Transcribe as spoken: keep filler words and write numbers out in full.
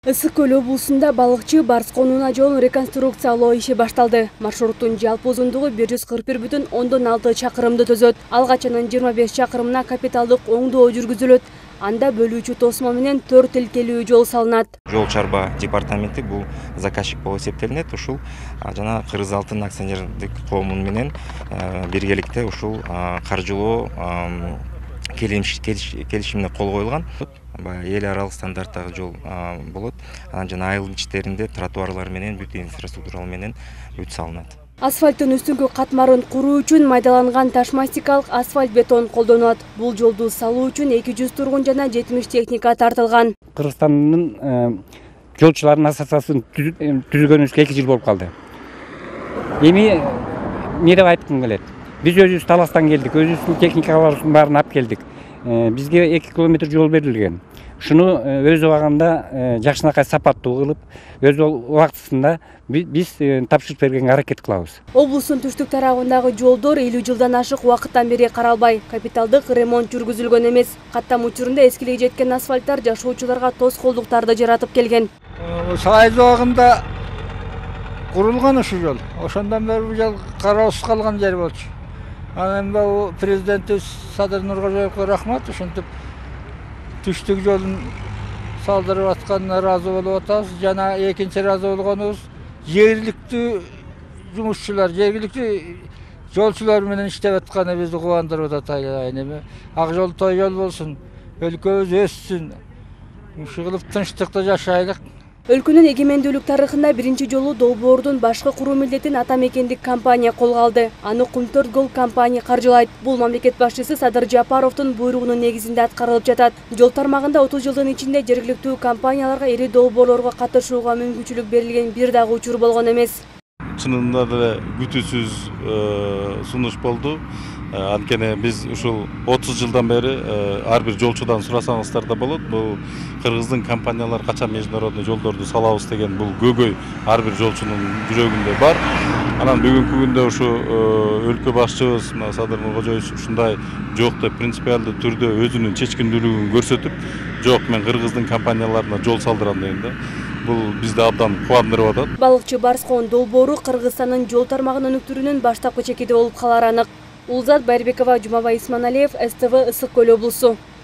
Ысык көл облусунда балыкчы Барс конуна жолун реконструкциялоо иши башталды. Маршруттун жалпы узундугу бир жүз кырк бир бүтүн ондон алты чакырымды төзөт. Алгач анын жыйырма беш чакырымына капиталдык оңдоо жүргүзүлөт. Анда бөлүүчү тосмо менен төрт илкелүү жол салынат. Жол чарба департаменти бул заказчик болуп эсептелинет. Ушул жана Кыргыз Алтын акционердик коому менен биргеликте ушул каржылоо келишимине кол коюлган. Эл аралык стандарттагы жол болот. Анан жана айыл ичтеринде тротуарлар менен бүт инфраструктура менен бүт салынат. Асфальттын үстүнкү катмарын куруу үчүн майдаланган ташмастикалык асфальт бетон колдонулат. Бул жолду салуу үчүн эки жүз тургун жана жетимиш техника тартылган. Кыргызстандын жолчулардын ассоциациясын түзүлгөнүбүзгө эки жыл болуп калды. Эми эмне деп айткым келет? Биз өзүбүз таластан келдик, өзүбүздүн техникаларыбыздын баарын алып келдик. Бизге эки километр жол берилген. Шуну өз убагында жакшынакай сапаттуу кылып, өз убактысында биз тапшырып бергенге аракет кылабыз. Облустун түштүк тарабындагы жолдор элүү жылдан ашык убакыттан бери каралбай, капиталдык ремонт жүргүзүлгөн эмес. Каттам учурунда эскилиги жеткен асфальттар жашоочуларга тоскоолдуктарды жаратып келген. Сайыз убагында курулган ушул жол. Ошондон бери бул жол кароосуз калган жер болчу. Анан бул президентибиз Садыр Нуркожоевго рахмат, ушинтип түштүк жолун салдырып атканына ыраазы болуп атабыз. Жана экинчи ыраазы болгонубуз жергиликтүү жумушчулар, жергиликтүү жолчулар менен иштеп атканы бизди кубандырып атат. Айнеме ак жол той жол болсун, өлкөбүз өссүн, ушул кылып тынчтыкта жашайлык. Өлкөнүн эгемендүүлүк тарыхында биринчи жолу долбоордун башкы куруу милдетин ата мекендик компания колго алды. Аны Кумтөрт Гол компания каржылайт. Бул мамлекет башчысы Садыр Жапаровдун буйругунун негизинде аткарылып жатат. Жол тармагында отуз жылдын ичинде жергиликтүү компанияларга ири долбоорлорго катышууга мүмкүнчүлүк берилген бир дагы учур болгон эмес. Чынында да күтүүсүз сунуш болду. Анткени биз ушул отуз жылдан бери ар бир жолчудан сурасаңыздар да болот. Бул Кыргыздын компаниялар качан международный жолдорду салабыз деген бул көйгөй ар бир жолчунун жүрөгүндө бар. Анан бүгүнкү күндө ушу өлкө башчыбыз Садыр Нуркожоевич ушундай жок деп принципиалдуу түрдө өзүнүн чечкиндүүлүгүн көрсөтүп, жок мен Кыргыздын компанияларына жол салдырам дегенде, бул бизди абдан кубандырып атат. Балыкчы Барс кон долбоору Кыргызстандын жол тармагын өнүктүрүүнүн баштапкы чекиди болуп калары анык. Улзат Байырбекова, Жумабай Исманалиев, эс тэ вэ Ысык көл облусу.